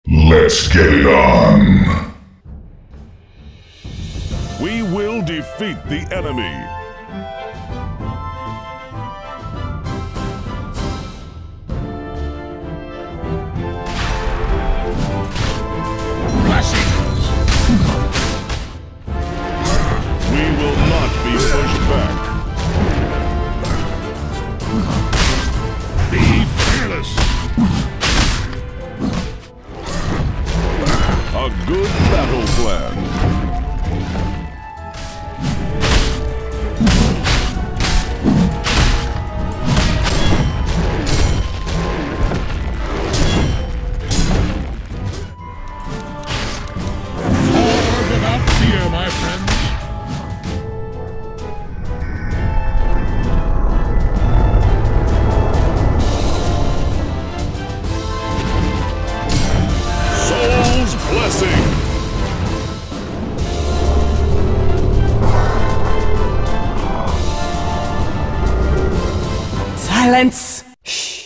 Let's get it on. We will defeat the enemy. Blessings. We will not be pushed back. Be fearless. A good battle plan. War without fear, my friends. Soul's blessing. Silence! Shh!